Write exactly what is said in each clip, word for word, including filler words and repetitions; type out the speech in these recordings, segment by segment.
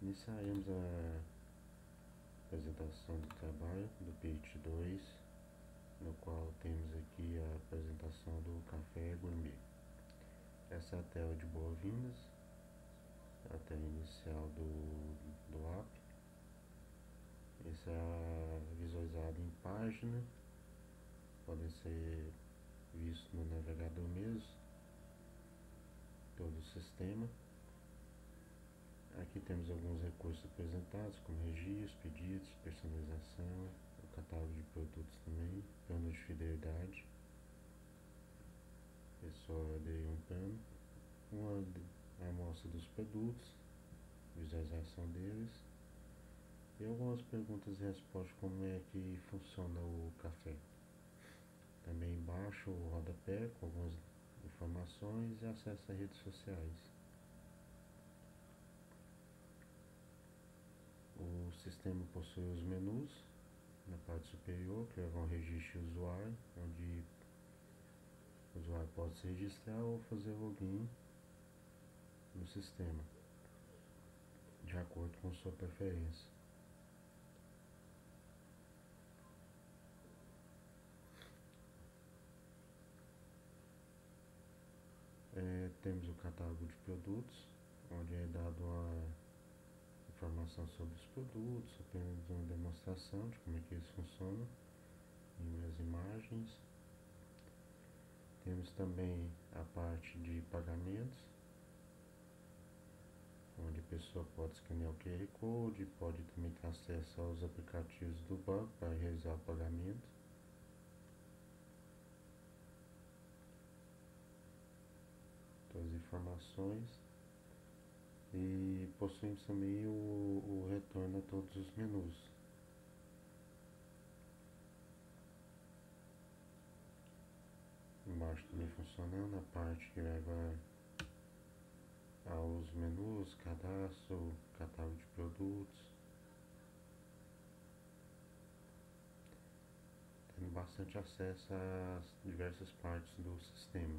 Iniciaremos a apresentação do trabalho do PIT dois, no qual temos aqui a apresentação do café gourmet. Essa é a tela de boas-vindas, a tela inicial do, do app. Essa é visualizada em página, pode ser visto no navegador mesmo, todo o sistema. Aqui temos alguns recursos apresentados, como registro, pedidos, personalização, o catálogo de produtos também, plano de fidelidade. É só aderir um plano, uma amostra dos produtos, visualização deles e algumas perguntas e respostas, como é que funciona o café. Também embaixo o rodapé com algumas informações e acesso a redes sociais. O sistema possui os menus na parte superior, que levam ao registro de usuário, onde o usuário pode se registrar ou fazer login no sistema, de acordo com sua preferência. É, temos o catálogo de produtos, onde é dado a informação sobre os produtos, apenas uma demonstração de como é que eles funcionam em as imagens. Temos também a parte de pagamentos, onde a pessoa pode escanear o Q R Code, pode também ter acesso aos aplicativos do banco para realizar o pagamento. Todas as informações. E possuímos também o, o retorno a todos os menus. Embaixo também funcionando a parte que leva aos menus, cadastro, catálogo de produtos. Tendo bastante acesso às diversas partes do sistema.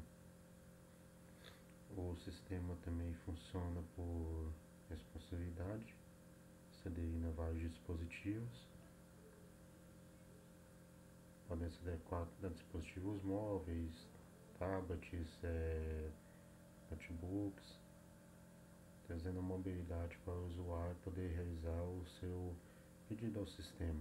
O sistema também funciona por responsabilidade, se aderindo a vários dispositivos. Podem ser adequados a dispositivos móveis, tablets, é, notebooks, trazendo a mobilidade para o usuário poder realizar o seu pedido ao sistema.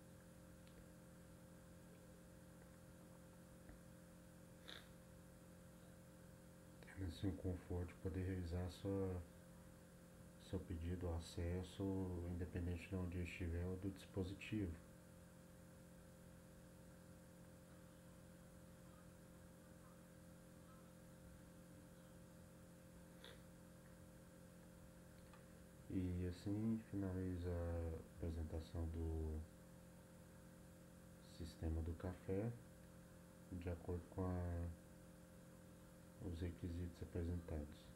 Tendo assim o conforto de poder realizar sua, seu pedido ao acesso, independente de onde estiver ou do dispositivo. E assim finaliza a apresentação do sistema do café, de acordo com a, os requisitos apresentados.